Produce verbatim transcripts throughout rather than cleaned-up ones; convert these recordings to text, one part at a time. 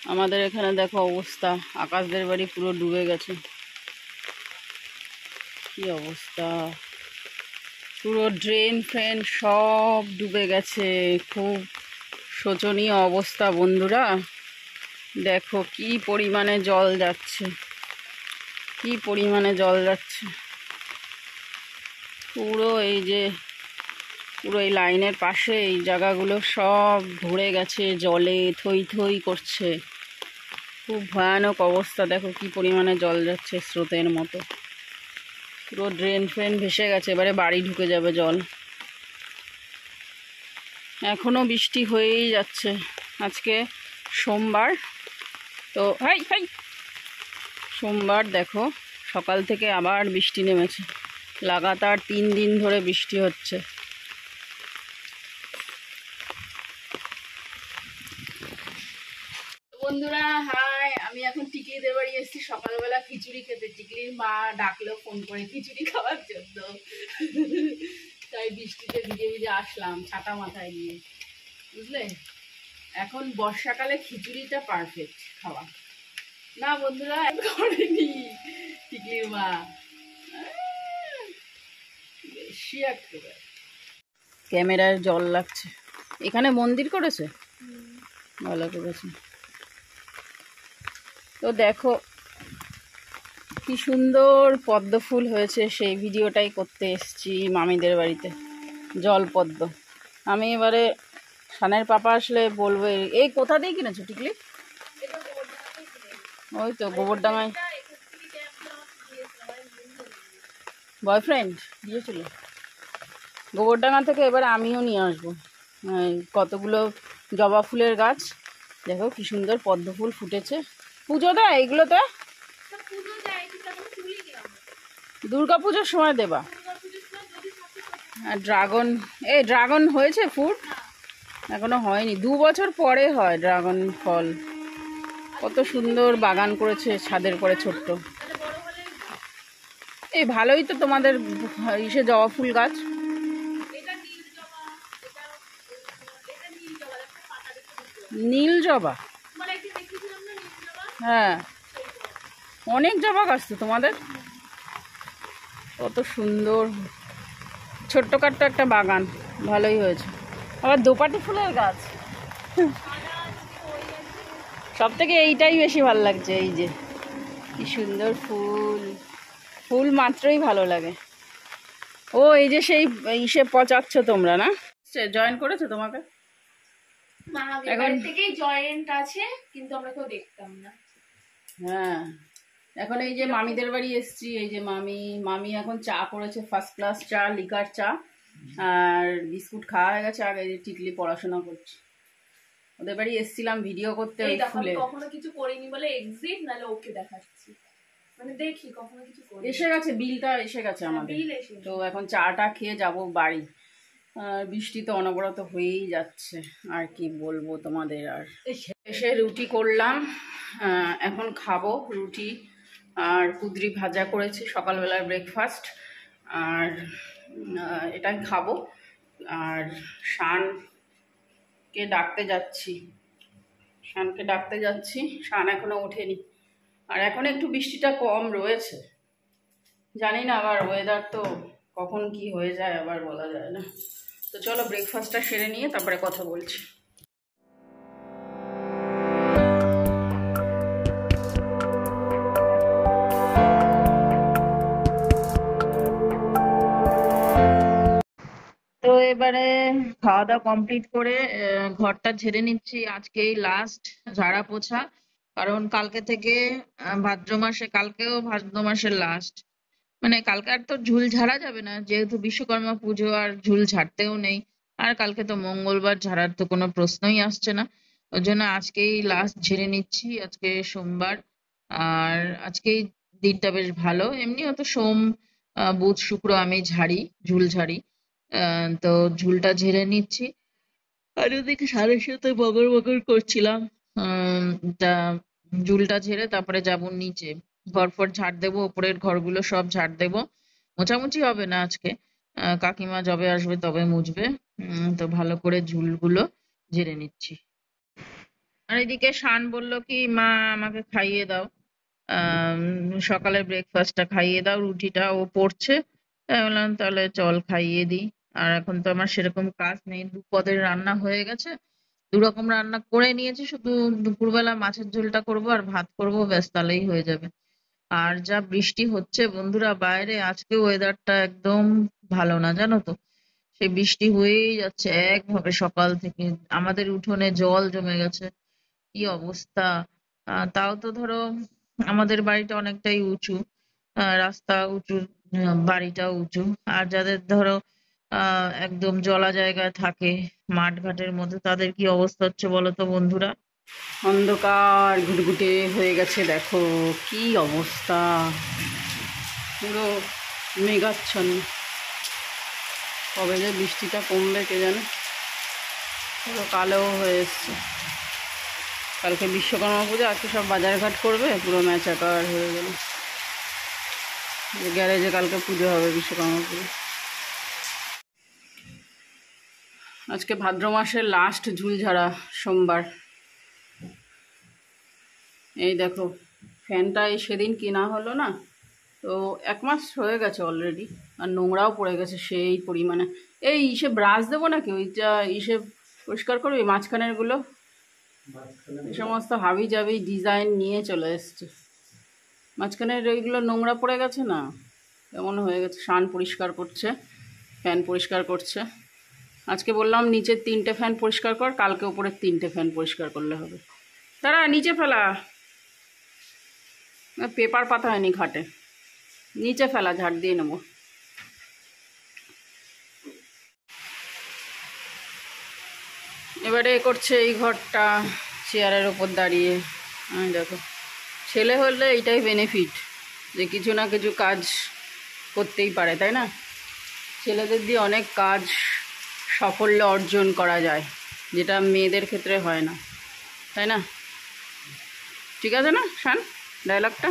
আমাদের এখানে দেখো অবস্থা, আকাশদের বাড়ি পুরো ডুবে গেছে। কি অবস্থা, পুরো ড্রেন ফ্রেন সব ডুবে গেছে। খুব শোচনীয় অবস্থা বন্ধুরা। দেখো কি পরিমাণে জল যাচ্ছে, কি পরিমাণে জল যাচ্ছে। পুরো এই যে পুরো এই লাইনের পাশে এই জায়গাগুলো সব ভরে গেছে জলে, থই থই করছে। খুব ভয়ানক অবস্থা। দেখো কি পরিমাণে জল যাচ্ছে স্রোতের মতো। পুরো ড্রেন ফ্রেন ভেসে গেছে, এবারে বাড়ি ঢুকে যাবে জল। এখনো বৃষ্টি হয়েই যাচ্ছে। আজকে সোমবার, তো হাই হাই সোমবার দেখো সকাল থেকে আবার বৃষ্টি নেমেছে। লাগাতার তিন দিন ধরে বৃষ্টি হচ্ছে। বন্ধুরা হাই, আমি এখন টিকলিদের বাড়ি এসেছি সকালবেলা খিচুড়ি খেতে। টিকলির মা ডাকলো ফোন করে খিচুড়ি খাওয়ার জন্য, তাই বৃষ্টিতে ভিজে ভিজে আসলাম ছাতা মাথায় নিয়ে, বুঝলে। এখন বর্ষাকালে খিচুড়িটা পারফেক্ট খাওয়া। না বন্ধুরা করেনি টিকলির মা, বেশি একেবারে। ক্যামেরায় জল লাগছে। এখানে মন্দির করেছে, ভালো করেছে। তো দেখো কি সুন্দর পদ্ম ফুল হয়েছে, সেই ভিডিওটাই করতে এসেছি মামিদের বাড়িতে। জল পদ্ম। আমি এবারে সানের পাপা আসলে বলবো। এই কোথা দিয়ে কিনেছো টিকলি? ওই তো গোবরডাঙ্গায় বয়ফ্রেন্ড দিয়েছিল। গোবরডাঙ্গা থেকে এবার আমিও নিয়ে আসবো কতগুলো জবা ফুলের গাছ। দেখো কি সুন্দর পদ্ম ফুল ফুটেছে। পুজো দেয় এগুলোতে? দুর্গা পুজোর সময় দেবা। আর ড্রাগন, এই ড্রাগন হয়েছে ফুট? এখনো হয়নি, দু বছর পরে হয় ড্রাগন ফল। কত সুন্দর বাগান করেছে ছাদের পরে ছোট্ট। এই ভালোই তো তোমাদের ইসে জবা ফুল গাছ। নীল জবা, হ্যাঁ অনেক জবা গাছ তো তোমাদের। কত সুন্দর ছোট্টখাট্ট একটা বাগান, ভালোই হয়েছে। আবার দোপাটি ফুলের গাছ, সব থেকে এইটাই বেশি ভালো লাগছে। এই যে কি সুন্দর ফুল, ফুল মাত্রই ভালো লাগে। ও এই যে সেই ইসে পচাচ্ছ তোমরা না? জয়েন করেছো তোমাকে? এখন থেকেই জয়েন্ট আছে, কিন্তু আমরা কেউ দেখতাম না। হ্যাঁ এখন এই যে মামিদের বাড়ি এসছি, এই যে মামি মামি এখন চা করেছে, ফার্স্ট ক্লাস চা, লিকার চা, আর বিস্কুট খাওয়া হয়ে গেছে। আগে টিকলি পড়াশোনা করছে। ওদের বাড়ি এসছিলাম ভিডিও করতে। ওই ফুলে কখনো কিছু করিনি বলে এক্সিট, নালে ওকে দেখাচ্ছি, মানে দেখি কখনো কিছু করি। এসে গেছে বিলটা, এসে গেছে আমাদের। তো এখন চাটা খেয়ে যাব বাড়ি। আর বৃষ্টি তো অনবরত হয়েই যাচ্ছে, আর কি বলবো তোমাদের। আর এসে রুটি করলাম, এখন খাবো রুটি আর কুদরি ভাজা করেছি সকালবেলার ব্রেকফাস্ট, আর এটাই খাবো। আর শানকে ডাকতে যাচ্ছি, শানকে ডাকতে যাচ্ছি শান এখনো ওঠেনি। আর এখন একটু বৃষ্টিটা কম রয়েছে, জানি না আবার ওয়েদার তো কখন কি হয়ে যায় আবার বলা যায় না। তো চলো ব্রেকফাস্টটা সেরে নিয়ে তারপরে কথা বলছি। তো এবারে খাওয়া দাওয়া কমপ্লিট করে ঘরটা ঝেড়ে নিচ্ছি। আজকেই লাস্ট ঝাড়া পোছা, কারণ কালকে থেকে ভাদ্র মাসে, কালকেও ভাদ্র মাসের লাস্ট। মানে কালকে আর তো ঝুল ঝাড়া যাবে না, যেহেতু বিশ্বকর্মা পুজো, আর ঝুল ঝাড়তেও নেই। আর কালকে তো মঙ্গলবার, ঝাড়ার তো কোনো প্রশ্নই আসছে না। ওই জন্য আজকেই লাস্ট ঝেড়ে নিচ্ছি। আজকে সোমবার, আর আজকেই দিনটা বেশ ভালো। এমনিও তো সোম বুধ শুক্র আমি ঝাড়ি, ঝুল ঝাড়ি। আহ তো ঝুলটা ঝেড়ে নিচ্ছি। আর ওদিকে সারের সাথে বগর বগর করছিলাম। আহ তা ঝুলটা ঝেড়ে তারপরে যাবো নিচে, ঘর ফর ঝাড় দেবো, ওপরের ঘরগুলো সব ঝাড় দেবো। মোছামুছি হবে না আজকে, আহ কাকিমা যবে আসবে তবে মুছবে। উম তো ভালো করে ঝুলগুলো ঝেড়ে নিচ্ছি। আর এদিকে শান বলল কি মা আমাকে খাইয়ে দাও, আহ সকালের ব্রেকফাস্টটা খাইয়ে দাও, রুটিটা ও পড়ছে। তাই বললাম তাহলে চল খাইয়ে দিই। আর এখন তো আমার সেরকম কাজ নেই, দুপদের রান্না হয়ে গেছে, দু রকম রান্না করে নিয়েছি, শুধু দুপুরবেলা মাছের ঝোলটা করবো আর ভাত করবো, ব্যাস তাহলেই হয়ে যাবে। আর যা বৃষ্টি হচ্ছে বন্ধুরা বাইরে, আজকে ওয়েদারটা একদম ভালো না জানো তো, সে বৃষ্টি হয়েই যাচ্ছে একভাবে সকাল থেকে। আমাদের উঠোনে জল জমে গেছে, কি অবস্থা। আহ, তাও তো ধরো আমাদের বাড়িটা অনেকটাই উঁচু, আহ, রাস্তা উঁচু, আহ, বাড়িটাও উঁচু। আর যাদের ধরো আহ একদম জলা জায়গায় থাকে, মাঠ ঘাটের মধ্যে, তাদের কি অবস্থা হচ্ছে বলো তো বন্ধুরা। অন্ধকার ঘুটঘুটে হয়ে গেছে, দেখো কি অবস্থা, পুরো মেঘাচ্ছন্ন। কবে যে বৃষ্টিটা কমবে কে জানে, পুরো কালো হয়ে এসছে। কালকে বিশ্বকর্মা পুজো, আজকে সব বাজারঘাট করবে, পুরো ম্যাচাকার হয়ে গেল। গ্যারেজে কালকে পুজো হবে, বিশ্বকর্মা পুজো। আজকে ভাদ্র মাসের লাস্ট ঝুলঝাড়া সোমবার। এই দেখো ফ্যানটা এই সেদিন কেনা হলো না, তো এক মাস হয়ে গেছে অলরেডি, আর নোংরাও পড়ে গেছে সেই পরিমাণে। এই ইসে ব্রাশ দেবো নাকি, ওইটা ইসে পরিষ্কার করবি মাঝখানেরগুলো, এই সমস্ত হাবি জাবি ডিজাইন নিয়ে চলে এসছে। মাঝখানের ওইগুলো নোংরা পড়ে গেছে না, কেমন হয়ে গেছে। শান পরিষ্কার করছে, ফ্যান পরিষ্কার করছে। আজকে বললাম নিচের তিনটে ফ্যান পরিষ্কার কর, কালকে উপরের তিনটে ফ্যান পরিষ্কার করলে হবে। তারা নিচে ফেলা, পেপার পাতা হয়নি খাটে, নিচে ফেলা, ঝাড় দিয়ে নেবো। এবারে করছে এই ঘরটা চেয়ারের ওপর দাঁড়িয়ে। আমি দেখো, ছেলে হলে এইটাই বেনিফিট, যে কিছু না কিছু কাজ করতেই পারে, তাই না? ছেলেদের দিয়ে অনেক কাজ সাফল্য অর্জন করা যায়, যেটা মেয়েদের ক্ষেত্রে হয় না, তাই না? ঠিক আছে না শান ডায়লগটা?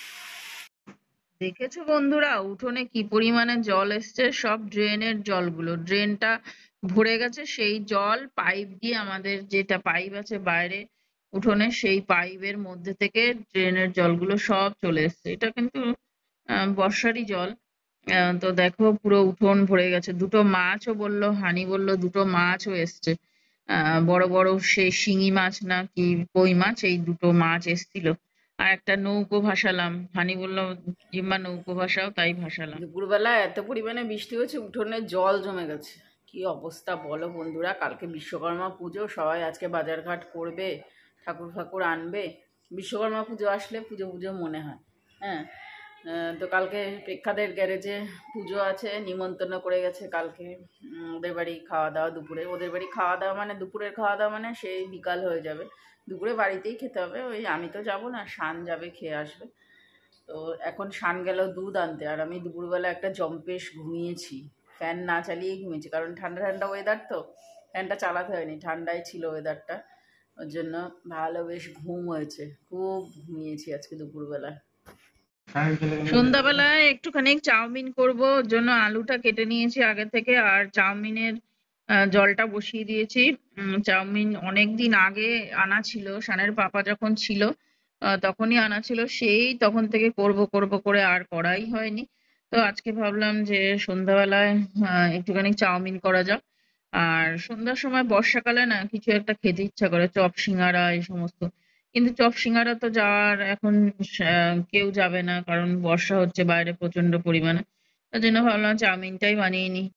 দেখেছো বন্ধুরা উঠোনে কি পরিমাণে জল এসছে, সব ড্রেনের জলগুলো, ড্রেনটা ভরে গেছে, সেই জল পাইপ দিয়ে, আমাদের যেটা পাইপ আছে বাইরে উঠোনে, সেই পাইপের মধ্যে থেকে ড্রেনের জলগুলো সব চলে এসছে। এটা কিন্তু আহ, বর্ষারই জল। আহ, তো দেখো পুরো উঠোন ভরে গেছে। দুটো মাছও বললো, হানি বললো দুটো মাছও এসছে, আহ বড় বড় সেই শিঙি মাছ না কি কই মাছ, এই দুটো মাছ এসছিল। আর একটা নৌকো ভাসালাম, হানি বললো জিম্মা নৌকো ভাসাও, তাই ভাসালাম। দুপুরবেলা এত পরিমাণে বৃষ্টি হয়েছে, উঠোনে জল জমে গেছে। কি অবস্থা বলো বন্ধুরা, কালকে বিশ্বকর্মা পুজো, সবাই আজকে বাজারঘাট করবে, ঠাকুর ফাকুর আনবে। বিশ্বকর্মা পুজো আসলে পুজো পুজো মনে হয়। হ্যাঁ, আহ, তো কালকে প্রেক্ষাদের গ্যারেজে পুজো আছে, নিমন্ত্রণ করে গেছে কালকে। উম, ওদের বাড়ি খাওয়া দাওয়া দুপুরে, ওদের বাড়ি খাওয়া দাওয়া মানে দুপুরের খাওয়া দাওয়া মানে সেই বিকাল হয়ে যাবে, দুপুরে বাড়িতেই খেতে হবে। ওই আমি তো যাব না, শান যাবে, খেয়ে আসবে। তো এখন শান গেল দুধ আনতে, আর আমি দুপুরবেলা একটা জম্পেশ ঘুমিয়েছি, ফ্যান না চালিয়েই ঘুমিয়েছি, কারণ ঠান্ডা ঠান্ডা ওয়েদার তো, ফ্যানটা চালাতে হয়নি, ঠান্ডাই ছিল ওয়েদারটা, ওর জন্য ভালো বেশ ঘুম হয়েছে, খুব ঘুমিয়েছি আজকে দুপুরবেলা। সন্ধ্যাবেলায় একটুখানি চাউমিন করব, ওর জন্য আলুটা কেটে নিয়েছি আগে থেকে, আর চাউমিনের আহ, জলটা বসিয়ে দিয়েছি। উম, চাউমিন অনেক দিন আগে আনা ছিল, শানের পাপা যখন ছিল আহ, তখনই আনা ছিল, সেই তখন থেকে করব করব করে আর করাই হয়নি। তো আজকে ভাবলাম যে সন্ধ্যাবেলায় আহ, একটুখানি চাউমিন করা যাক। আর সন্ধ্যার সময় বর্ষাকালে না কিছু একটা খেতে ইচ্ছা করে, চপ সিঙ্গারা এই সমস্ত। কিন্তু চপ সিঙ্গারা তো যাওয়ার এখন আহ, কেউ যাবে না, কারণ বর্ষা হচ্ছে বাইরে প্রচন্ড পরিমাণে। তার জন্য ভাবলাম চাউমিনটাই বানিয়ে নিই।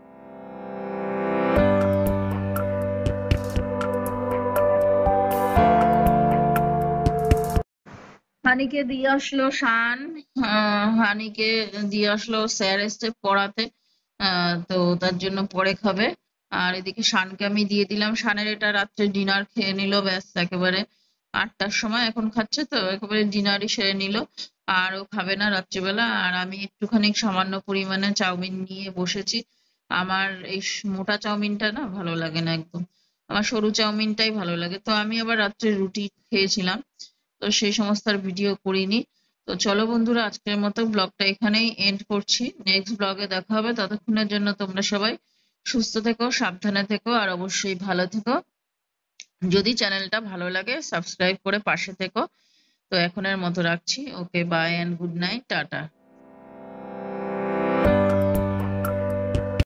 হানিকে দিয়ে আসলো শান, আহ, হানিকে দিয়ে আসলো, স্যার এসছে পড়াতে, আহ, তো তার জন্য পরে খাবে। আর এদিকে শানকে আমি দিয়ে দিলাম, শানের এটা রাত্রে ডিনার খেয়ে নিল, ব্যাস একেবারে আটটার সময় এখন খাচ্ছে, তো একেবারে ডিনারই সেরে নিল। আর ও খাবে না রাত্রিবেলা। আর আমি একটুখানি সামান্য পরিমাণে চাউমিন নিয়ে বসেছি। আমার এই স- মোটা চাউমিনটা না ভালো লাগে না একদম, আমার সরু চাউমিনটাই ভালো লাগে। তো আমি আবার রাত্রে রুটি খেয়েছিলাম, তো সেই সমস্ত আর ভিডিও করিনি। তো চলো বন্ধুরা, আজকের মতো ব্লগটা এখানেই এন্ড করছি, নেক্সট ব্লগে দেখা হবে। ততক্ষণের জন্য তোমরা সবাই সুস্থ থেকো, সাবধানে থেকো, আর অবশ্যই ভালো থেকো। যদি চ্যানেলটা ভালো লাগে সাবস্ক্রাইব করে পাশে থেকো। তো এখনের মতো রাখছি। Okay, bye and good night, tata.